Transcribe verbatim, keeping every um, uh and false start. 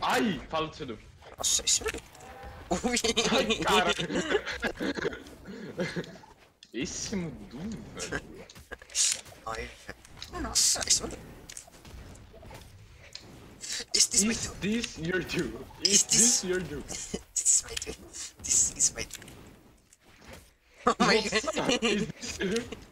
Ai, fala do seu Deus. Nossa, isso é... Ui. Ai, cara. Esse mudou, velho. Ai, velho. Nossa, isso é... Is this my Is dude? this your dude? Is Is this this- your dude? This is my dude. This is my dude. Oh my Nossa, god. is this your dude?